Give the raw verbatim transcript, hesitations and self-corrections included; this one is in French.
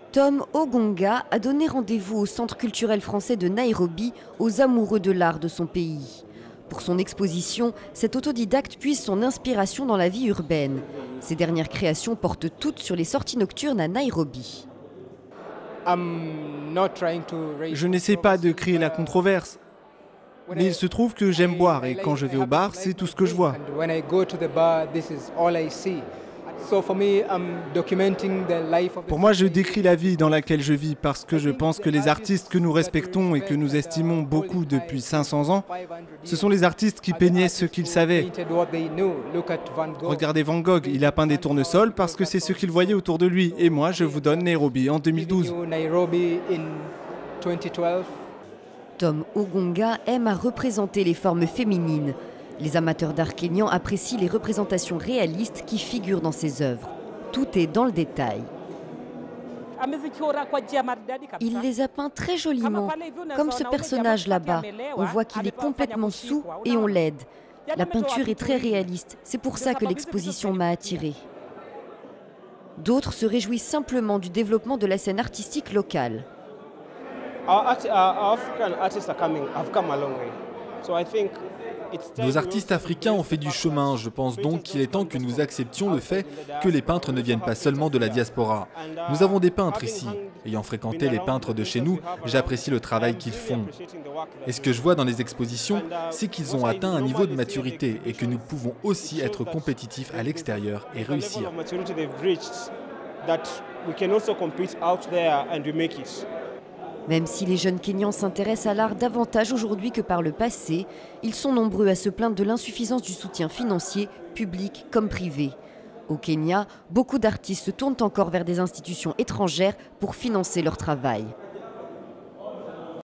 Tom Ogonga a donné rendez-vous au Centre culturel français de Nairobi aux amoureux de l'art de son pays. Pour son exposition, cet autodidacte puise son inspiration dans la vie urbaine. Ses dernières créations portent toutes sur les sorties nocturnes à Nairobi. Je n'essaie pas de créer la controverse, mais il se trouve que j'aime boire et quand je vais au bar, c'est tout ce que je vois. Pour moi, je décris la vie dans laquelle je vis parce que je pense que les artistes que nous respectons et que nous estimons beaucoup depuis cinq cents ans, ce sont les artistes qui peignaient ce qu'ils savaient. Regardez Van Gogh, il a peint des tournesols parce que c'est ce qu'il voyait autour de lui. Et moi, je vous donne Nairobi en deux mille douze. Tom Ogonga aime à représenter les formes féminines. Les amateurs d'art kényan apprécient les représentations réalistes qui figurent dans ses œuvres. Tout est dans le détail. Il les a peints très joliment, comme ce personnage là-bas. On voit qu'il est complètement saoul et on l'aide. La peinture est très réaliste, c'est pour ça que l'exposition m'a attirée. D'autres se réjouissent simplement du développement de la scène artistique locale. Nos artistes africains ont fait du chemin. Je pense donc qu'il est temps que nous acceptions le fait que les peintres ne viennent pas seulement de la diaspora. Nous avons des peintres ici. Ayant fréquenté les peintres de chez nous, j'apprécie le travail qu'ils font. Et ce que je vois dans les expositions, c'est qu'ils ont atteint un niveau de maturité et que nous pouvons aussi être compétitifs à l'extérieur et réussir. Même si les jeunes Kenyans s'intéressent à l'art davantage aujourd'hui que par le passé, ils sont nombreux à se plaindre de l'insuffisance du soutien financier, public comme privé. Au Kenya, beaucoup d'artistes se tournent encore vers des institutions étrangères pour financer leur travail.